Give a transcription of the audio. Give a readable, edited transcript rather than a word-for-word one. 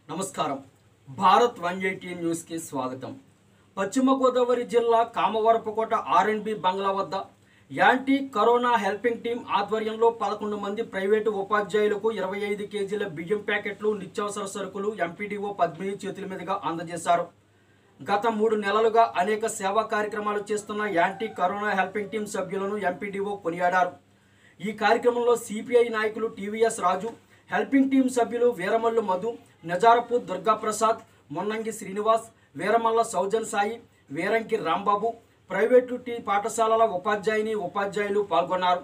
నమస్కారం. భారత్ 180 న్యూస్ కి స్వాగతం. పశ్చిమ గోదావరి జిల్లా కామవరపుకోట ఆర్ఎండ్బి బంగ్లా వద్ద యాంటీ కరోనా హెల్పింగ్ టీం ఆధ్వర్యంలో 11 మంది ప్రైవేటు ఉపాధ్యాయులకు 25 కేజీల బియ్యం ప్యాకెట్లు, నిత్యావసర సరుకులు ఎంపీడీఓ పద్మిని చేతుల మీదుగా అందజేశారు. గత 3 నెలలుగా అనేక సేవా కార్యక్రమాలు చేస్తున్న యాంటీ కరోనా హెల్పింగ్ టీం సభ్యులను ఎంపీడీఓ కొనియాడారు. ఈ కార్యక్రమంలో సిపిఐ నాయకులు టీవీఎస్ రాజు, హెల్పింగ్ టీం సభ్యులు వీరమల్లు మధు, నజారపు దుర్గాప్రసాద్, మొన్నంగి శ్రీనివాస్, వీరమల్ల సౌజన్ సాయి, వీరంకి రాంబాబు, ప్రైవేటు టీ పాఠశాలల ఉపాధ్యాయులు పాల్గొన్నారు.